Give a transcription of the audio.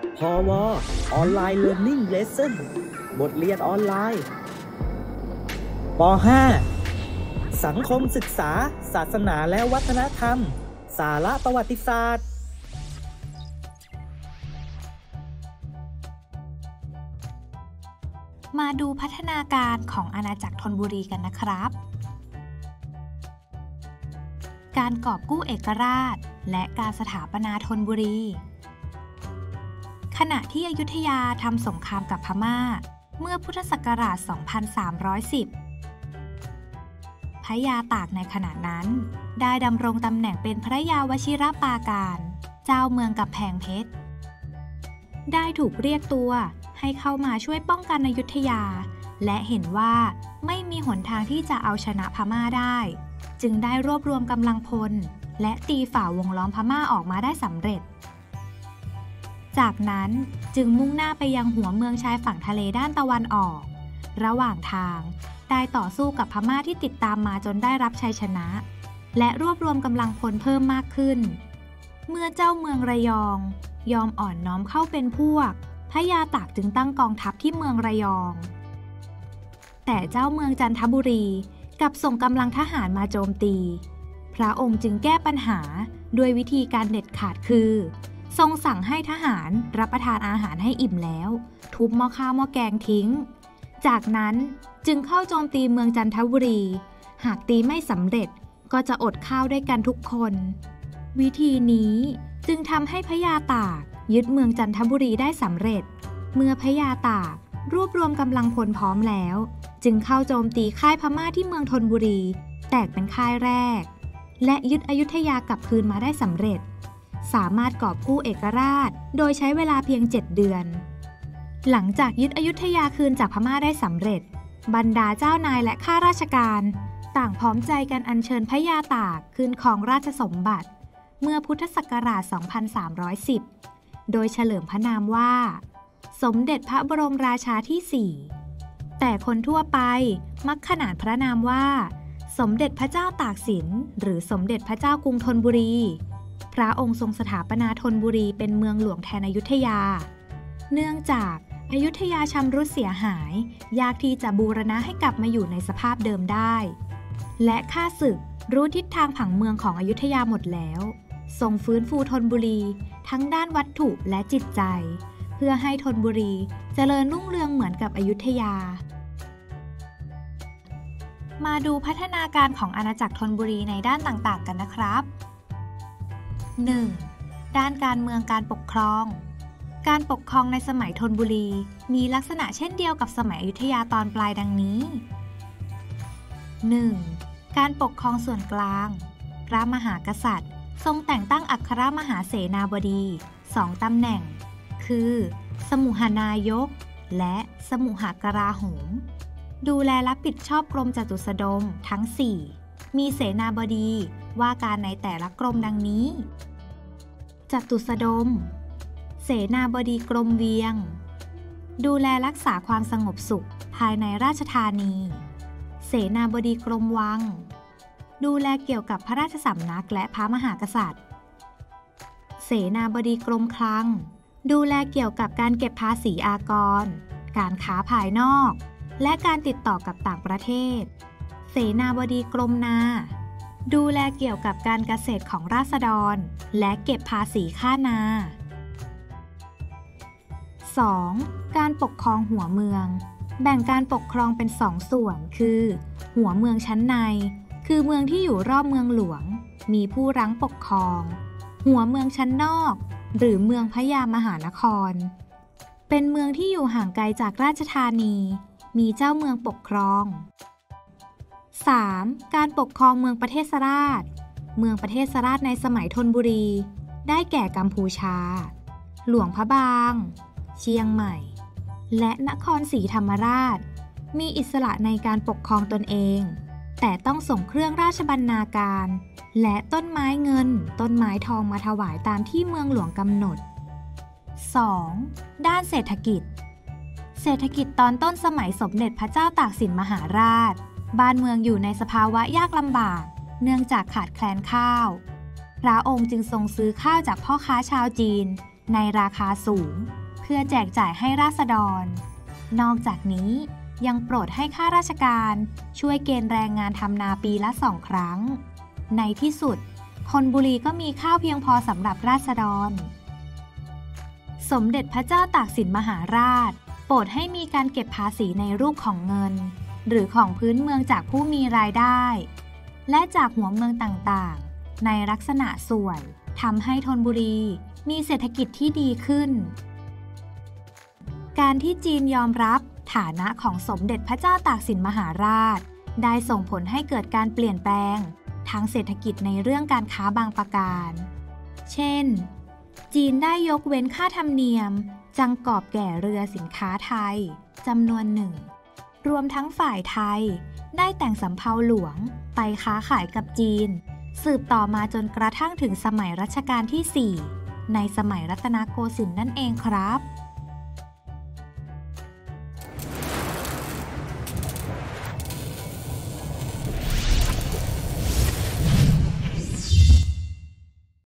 พวออนไลน์ Learning Lesson บทเรียนออนไลน์ป .5 สังคมศึกษาศาสนาและวัฒนธรรมสาระประวัติศาสตร์มาดูพัฒนาการของอาณาจักรธนบุรีกันนะครับการกอบกู้เอกราชและการสถาปนาธนบุรีขณะที่อยุธยาทำสงครามกับพม่าเมื่อพุทธศักราช 2310 พระยาตากในขณะนั้นได้ดำรงตำแหน่งเป็นพระยาวชิรปาการเจ้าเมืองกำแพงเพชรได้ถูกเรียกตัวให้เข้ามาช่วยป้องกันอยุธยาและเห็นว่าไม่มีหนทางที่จะเอาชนะพม่าได้จึงได้รวบรวมกำลังพลและตีฝ่าวงล้อมพม่าออกมาได้สำเร็จจากนั้นจึงมุ่งหน้าไปยังหัวเมืองชายฝั่งทะเลด้านตะวันออกระหว่างทางได้ต่อสู้กับพม่าที่ติดตามมาจนได้รับชัยชนะและรวบรวมกำลังพลเพิ่มมากขึ้นเมื่อเจ้าเมืองระยองยอมอ่อนน้อมเข้าเป็นพวกพระยาตากจึงตั้งกองทัพที่เมืองระยองแต่เจ้าเมืองจันทบุรีกลับส่งกำลังทหารมาโจมตีพระองค์จึงแก้ปัญหาด้วยวิธีการเด็ดขาดคือทรงสั่งให้ทหารรับประทานอาหารให้อิ่มแล้วทุบหม้อข้าวหม้อแกงทิ้งจากนั้นจึงเข้าโจมตีเมืองจันทบุรีหากตีไม่สำเร็จก็จะอดข้าวด้วยกันทุกคนวิธีนี้จึงทำให้พระยาตากยึดเมืองจันทบุรีได้สำเร็จเมื่อพระยาตากรวบรวมกำลังพลพร้อมแล้วจึงเข้าโจมตีค่ายพม่าที่เมืองธนบุรีแตกเป็นค่ายแรกและยึดอยุธยากลับคืนมาได้สำเร็จสามารถกอบกู้เอกราชโดยใช้เวลาเพียง7 เดือนหลังจากยึดอยุธยาคืนจากพม่าได้สำเร็จบรรดาเจ้านายและข้าราชการต่างพร้อมใจกันอัญเชิญพระยาตากคืนครองราชสมบัติเมื่อพุทธศักราช 2310 โดยเฉลิมพระนามว่าสมเด็จพระบรมราชาที่ 4แต่คนทั่วไปมักขนานพระนามว่าสมเด็จพระเจ้าตากสินหรือสมเด็จพระเจ้ากรุงธนบุรีพระองค์ทรงสถาปนาธนบุรีเป็นเมืองหลวงแทนอยุธยาเนื่องจากอยุธยาชำรุดเสียหายยากที่จะบูรณะให้กลับมาอยู่ในสภาพเดิมได้และข้าศึกรู้ทิศทางผังเมืองของอยุธยาหมดแล้วทรงฟื้นฟูธนบุรีทั้งด้านวัตถุและจิตใจเพื่อให้ธนบุรีเจริญรุ่งเรืองเหมือนกับอยุธยามาดูพัฒนาการของอาณาจักรธนบุรีในด้านต่างๆกันนะครับ 1. ด้านการเมืองการปกครองการปกครองในสมัยธนบุรีมีลักษณะเช่นเดียวกับสมัยอยุธยาตอนปลายดังนี้ 1. การปกครองส่วนกลางพระมหากษัตริย์ทรงแต่งตั้งอัครมหาเสนาบดี2 ตำแหน่งคือสมุหนายกและสมุหกราโหมดูแลรับผิดชอบกรมจตุสดมทั้ง 4มีเสนาบดีว่าการในแต่ละกรมดังนี้จตุสดมเสนาบดีกรมเวียงดูแลรักษาความสงบสุขภายในราชธานีเสนาบดีกรมวังดูแลเกี่ยวกับพระราชสำนักและพระมหากษัตริย์เสนาบดีกรมคลังดูแลเกี่ยวกับการเก็บภาษีอากรการค้าภายนอกและการติดต่อกับต่างประเทศเสนาบดีกรมนาดูแลเกี่ยวกับการเกษตรของราษฎรและเก็บภาษีค่านา 2. การปกครองหัวเมืองแบ่งการปกครองเป็น2 ส่วนคือหัวเมืองชั้นในคือเมืองที่อยู่รอบเมืองหลวงมีผู้รั้งปกครองหัวเมืองชั้นนอกหรือเมืองพญามหานครเป็นเมืองที่อยู่ห่างไกลจากราชธานีมีเจ้าเมืองปกครอง 3. การปกครองเมืองประเทศราชเมืองประเทศราชในสมัยธนบุรีได้แก่กัมพูชาหลวงพระบางเชียงใหม่และนครศรีธรรมราชมีอิสระในการปกครองตนเองแต่ต้องส่งเครื่องราชบรรณาการและต้นไม้เงินต้นไม้ทองมาถวายตามที่เมืองหลวงกำหนด 2. ด้านเศรษฐกิจตอนต้นสมัยสมเด็จพระเจ้าตากสินมหาราชบ้านเมืองอยู่ในสภาวะยากลำบากเนื่องจากขาดแคลนข้าวพระองค์จึงทรงซื้อข้าวจากพ่อค้าชาวจีนในราคาสูงเพื่อแจกจ่ายให้ราษฎรนอกจากนี้ยังโปรดให้ข้าราชการช่วยเกณฑ์แรงงานทำนาปีละ2 ครั้งในที่สุดธนบุรีก็มีข้าวเพียงพอสำหรับราษฎรสมเด็จพระเจ้าตากสินมหาราชโปรดให้มีการเก็บภาษีในรูปของเงินหรือของพื้นเมืองจากผู้มีรายได้และจากหัวเมืองต่างๆในลักษณะส่วนทำให้ธนบุรีมีเศรษฐกิจที่ดีขึ้นการที่จีนยอมรับฐานะของสมเด็จพระเจ้าตากสินมหาราชได้ส่งผลให้เกิดการเปลี่ยนแปลงทางเศรษฐกิจในเรื่องการค้าบางประการเช่นจีนได้ยกเว้นค่าธรรมเนียมจังกอบแก่เรือสินค้าไทยจำนวนหนึ่งรวมทั้งฝ่ายไทยได้แต่งสำเภาหลวงไปค้าขายกับจีนสืบต่อมาจนกระทั่งถึงสมัยรัชกาลที่ 4ในสมัยรัตนโกสินทร์นั่นเองครับ